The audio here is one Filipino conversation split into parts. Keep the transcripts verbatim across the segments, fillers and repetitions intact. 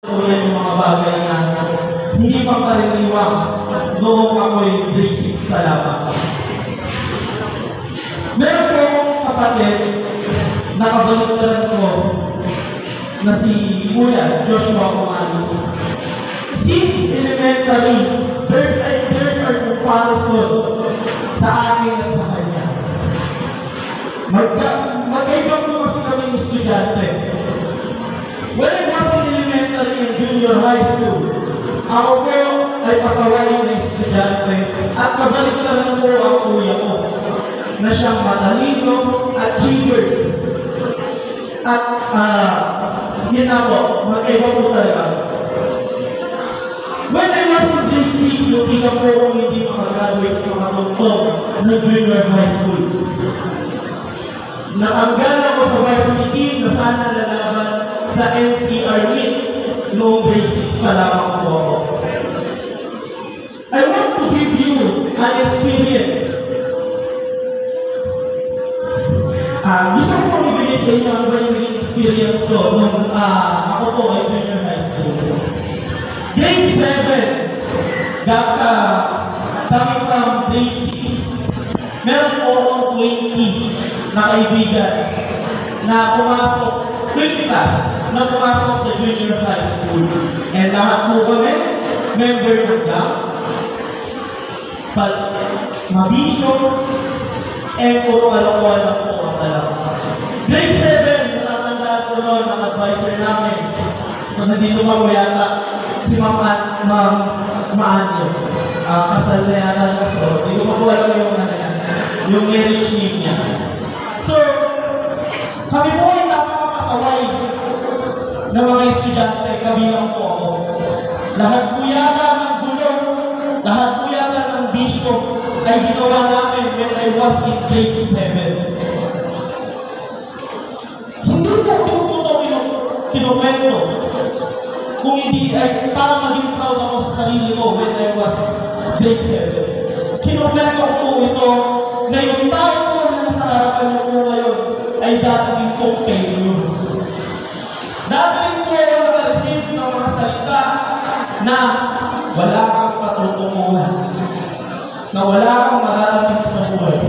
yan yung mga bagay na hindi pa karaniwang noong ako'y grade six pa lamang. Meron po akong kapatid na kabaliktaran ko na si Kuya Joshua Kumani. Since elementary, there's a, there's a comparison sa akin at sa kanya. Magka, magkaibang po kasi kami estudyante. When I was in elementary and junior high school, ako po ay pasaway na estudyante at kabaliktaran po ang kuya ko na siyang matalino at achievers. At uh, yun na po, magkaiba po talaga. When I was in grade six, looking na po kung hindi makagraduate ng matungkol ng junior high school. Natanggal ako sa varsity team na sana lalaban sa N C R meet noong grade six pa lamang po ako. I want to give you an experience. Uh, gusto ko pong ibigay sa inyo ang ba yung experience ko nung uh, ako po ay junior high school. Grade seven, data coming from grade six, meron po akong twenty na kaibigan na pumasok, twenty class, na pumasok sa junior high school. And lahat po kami, member ng gang, mabisyo, and puro kalokohan na po ang talaga. Grade seven, natatandaan ko noon ang advisor namin. Kung nandito pa po yata, si Ma'am Ma'am Maanyo. Uh, kasal na yata siya, so hindi ko pa po alam yung ano yan, yung marriage name niya. So, kami po ay napakapasaway ng mga estudyante, kabilang po ako. Lahat po yata ng gulong, lahat po yata ng bisyo ay ginawa namin when I was in grade seven. Hindi po yung totoo yung kinukwento. Kung hindi ay para maging proud ako sa sarili ko when I was grade seven. Kinukwento ko po ito na yung tao ko na nasa harapan niyo po ngayon ay dati din pong failure. Dati rin po ay naka-receive ng mga salita na wala kang patutunguhan, na wala kang mararating sa buhay.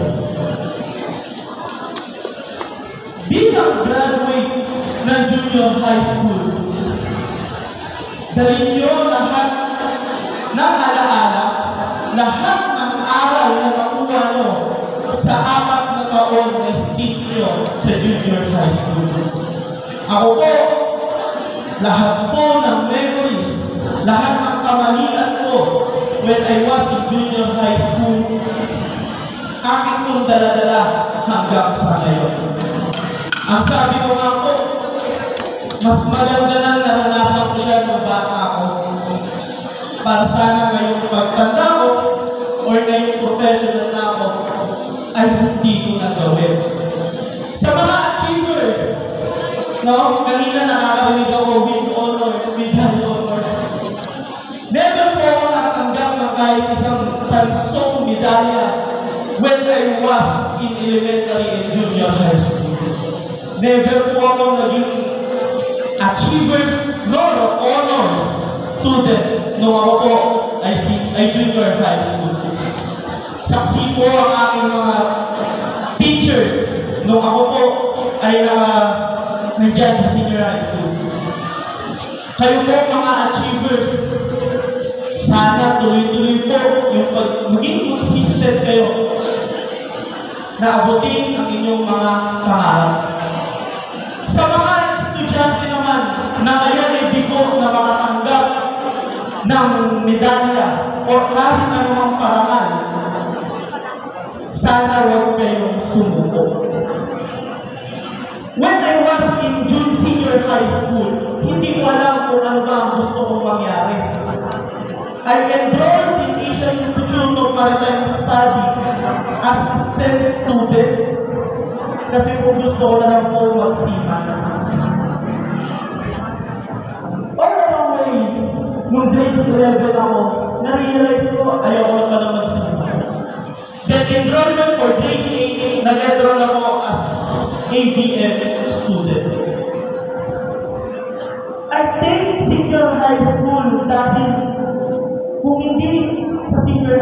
Bilang graduate ng junior high school, dalhin niyo lahat ng alaala, lahat ng aral na nakuha niyo sa apat na taon na stint niyo sa junior high school. Ako po, lahat po ng memories, lahat ng kamalian ko when I was in junior high school, akin kong dala-dala hanggang sa ngayon. Ang sabi ko nga po, mas maganda nang naranasan ko siya nung bata ako. Para sana ngayong pagtanda ko or ngayong professional na ako ay hindi ko nagawin. Sa mga achievers, no, kanina nakakarinig ako with honors, with high honors. Never po ako nakatanggap ng kahit isang tansong medalya when I was in elementary and junior high school. Never po ako naging achievers nor honors student nung ako po ay, si, ay junior high school. Saksi po ang aking mga teachers nung ako po ay naka, nandyan sa senior high school. Kayo po mga achievers, sana tuloy-tuloy po yung pag maging consistent kayo na abutin ang inyong mga pangarap. Sa mga estudyante naman na ngayon ay bigo na makatanggap ng medalya o kahit anumang parangal, sana huwag kayong sumuko. When I was in junior senior high school, hindi ko alam kung ano ba ang gusto kong mangyari. I enrolled in Asian Institute of Maritime Study as a STEM student kasi kung gusto ko na lang po magsiman. All the way, nung grade eleven ako, na-realize ko ayaw ko na pala magsiman. Then enrollment for grade eight, nag-enroll ako as A D M student. I think senior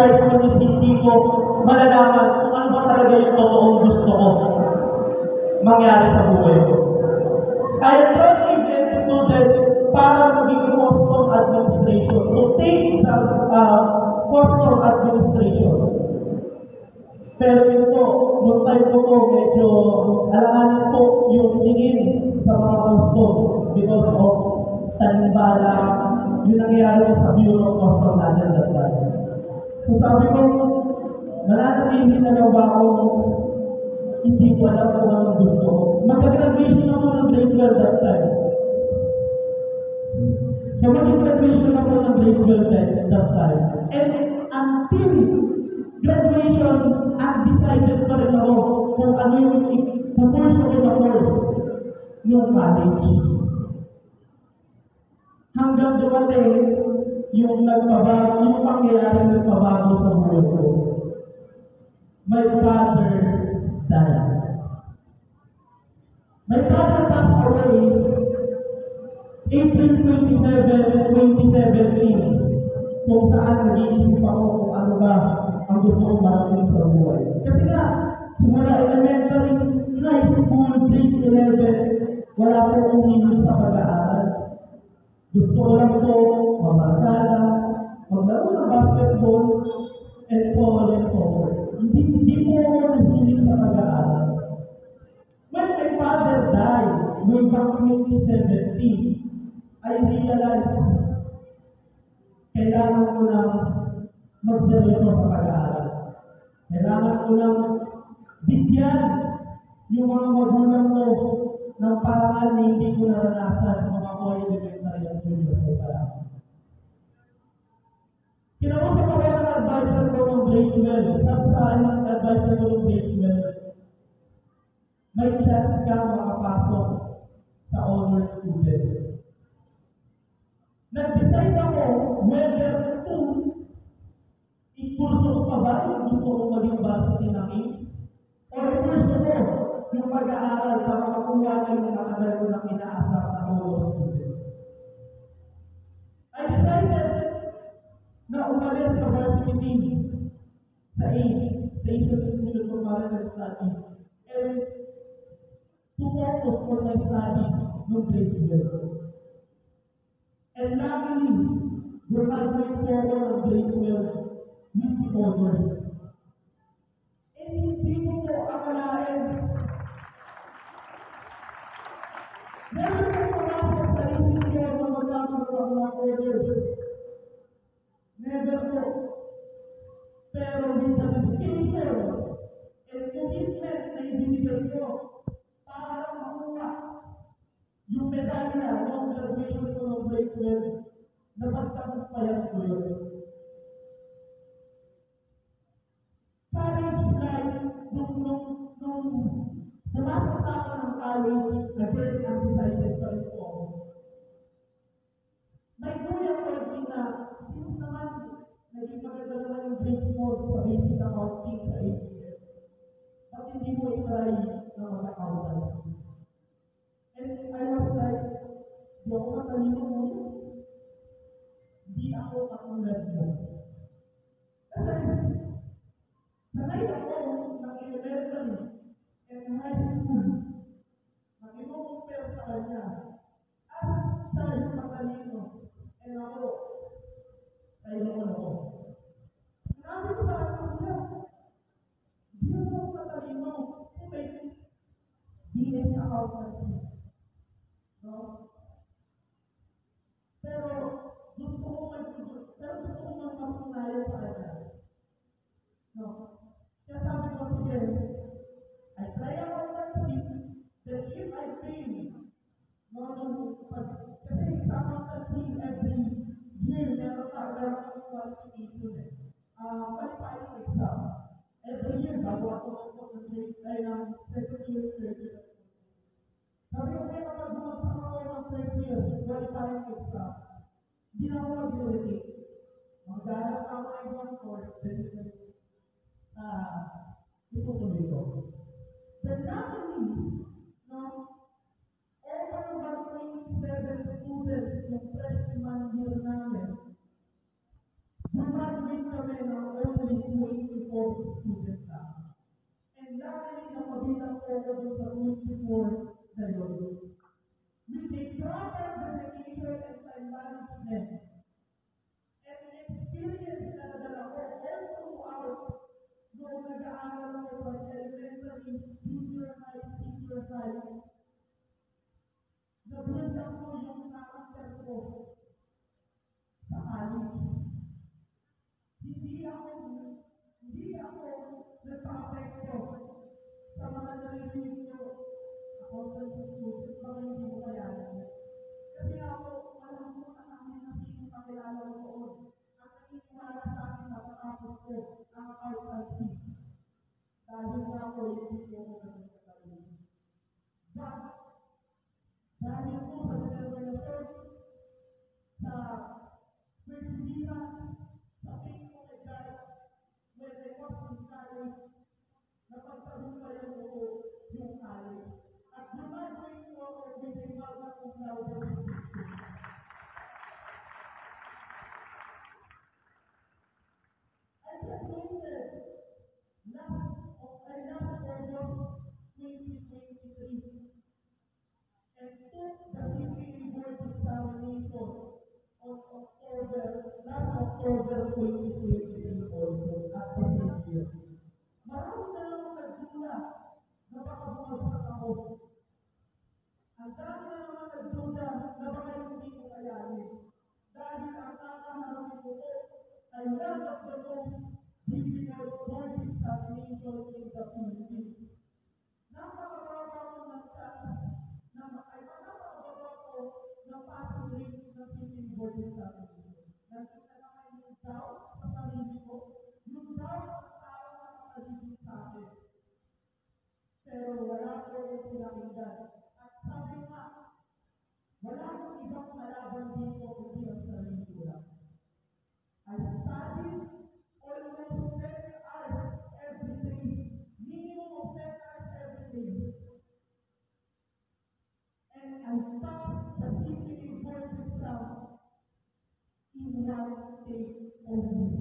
high school is hindi ko malalaman kung ano ba talaga yung totoong gusto ko mangyari sa buhay ko. I am trying to get student para maging custom administration, to take the uh, custom administration. Pero yun po, nung time ko po, medyo alanganin po yung tingin sa mga customs because of tanimbala, yung nangyayari ko sa Bureau of Custom natin that time. So sabi ko, mananatili na lang ba ako, hindi ko alam kung anong gusto ko. Mag-graduation ako ng grade twelve that time. So mag-graduation ako ng grade twelve that time. And until graduation, undecided pa rin ako kung ano yung i-pursue ko na course yung college. Hanggang dumating yung nagpabago, yung pangyayari nagpabago sa buhay ko. My father died. My father passed away April twenty-seventh, twenty seventeen, kung saan nag-iisip ako kung ano ba ang gusto kong marating sa buhay. Kasi nga, simula elementary, high school, grade eleven, wala po akong hindi sa pag-aaral. Gusto ko lang po mamarkada, maglaro ng basketball, and so on and so forth. Hindi, hindi po ako nahilig sa pag-aaral. When my father died, way back twenty seventeen, I realized kailangan ko nang magseryoso sa pag-aaral. Kailangan ko nang bigyan yung mga magulang ko ng parangal na hindi ko naranasan nung ako ay elementary at junior high pa lang. Kinausap ako ng advisor ko ng grade twelve. Sabi sa akin ng advisor ko ng grade twelve, may chance ka makapasok sa honor student. Nag-decide ako whether to i-kurso ko pa ba yung gusto kong maging varsity ng Ames or kurso ko yung pag-aaral para makuha na yung matagal ko ng inaasap na honor student. I decided na umalis sa varsity team sa Ames, sa Institution for Maritime Study, and to focus for my study noong grade twelve. And luckily, graduate po ako ng grade twelve with the honors. And hindi ko po akalain. Never ko pumasok sa isip ko na magkakaroon ng honors. Never po. Pero with the dedication and commitment na ibinigay ko para makuha yung medalya ng graduation ko ng grade twelve, napagtagumpayan ko yun. College life, nung, nung, nung pumasok na ako ng college, again, undecided pa rin po ako. May kuya ko din na, since naman, naging maganda naman yung grade mo sa basic accounting sa A P S, ba't hindi mo i-try na mag-accountancy? And I was like, di ako matalino mo yun. Di ako katulad mo. Kasi, sanay ako ng elementary and high school. Nag-i-compare sa kanya. As siya yung matalino, and ako, tayo ko ako. Sinabi ko sa kanya, di ako matalino. May B S accountancy. No? Pero gusto ko mag pero gusto ko magpatunayan sa kanya. No? Kaya sabi ko, sige, I try accountancy, then if I fail, no, no, pag, kasi sa accountancy, every year, meron ka, meron ka qualification eh. Uh, qualifying exam. Every year, bago ako mag-grade, ay ng second year, third year. Sabi ko, kaya kapag bumagsak ako ng first year, qualifying exam, hindi na ako mag-relate. Magdalap ako ng ibang course, then uh, itutuloy ko. Then luckily, no, over about twenty-seven students yung freshman year namin, graduate kami ng only may twenty-four students lang. And luckily, nakabilang ko ako dun sa twenty-four na yun. With a proper dedication and time management, and experience na nadala ko all throughout noong nag-aaral ko from elementary, junior high, senior high, nabulan ko yung character ko sa college. Hindi ako, hindi ako nagpa-apekto sa mga narinig nyo ako sa susunod, mga hindi mo kayanin. Kasi ako, alam mo na namin na sino kakilala ko noon. Ang naniniwala sa akin na matapos ko ang accountancy. Dahil nga ako, hindi ko ako nagkakaroon. But, dahil po sa determinasyon, sa perseverance, sa faith ko kay God, when I was in college, napagtagumpayan ko yung college. At graduate ko ako with a magna cum laude distinction. I graduated last of I last August twenty twenty-three and took the C P A board examination on October, last October twenty twenty-three also at the same year. Marami na lang nagdula na baka bumagsak ako. Ang dami na naman nagdula na baka hindi ko kayanin. Dahil ang kakaharapin ko po ay one of the most difficult board examination in the Philippines. Napakababa ko ng chance na ay napakababa ko ng passing rate ng sitting board examination. Nakita na kayo yung doubt sa sarili ko, yung doubt ng tao na nakagiging sa akin. Pero wala ko yung pinakinggan. At sabi nga, wala akong ibang kalaban dito kundi ang sarili ko lang. I studied almost ten hours every day, minimum of ten hours every day. And I passed the C P A board exam in one take only.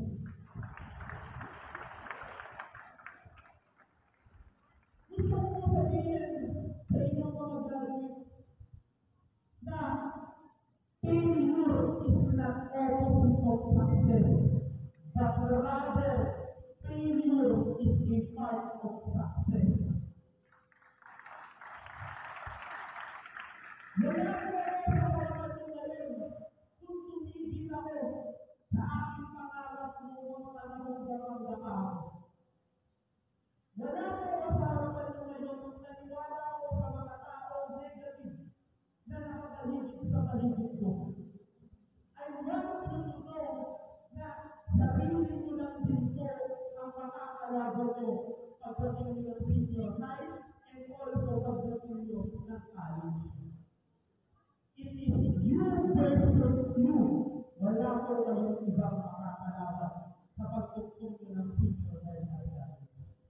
Gusto ko sabihin sa inyong mga graduates na failure is not opposite of success, but rather failure is a part of success. Wala ko sa mga matunggalin kung tumigil ako sa aking pangarap noong panahon damang-dama ako. Wala ko sa harapan nyo ngayon kung naniwala ako sa mga tao negative na nakakaligid sa paligid ko. I want you to know na sarili ko lang din po ang makakalaban nyo pagdating nyo ng senior high and also pagdating nyo ng college. It is you versus you. Wala ko kayong ibang makakalaban sa pagtuktong nyo ng senior high na college.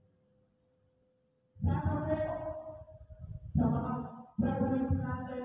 Sana po, sa mga graduates natin,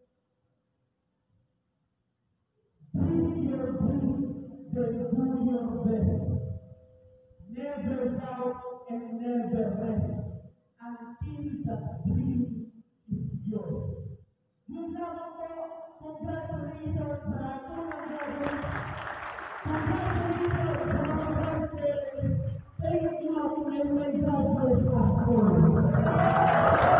bring your dream, then do your best. Never doubt and never rest until that dream is yours. Yun lamang po, congratulations sa lahat ng graduates. Congratulations sa mga graduates. Thank you, and may God bless us all.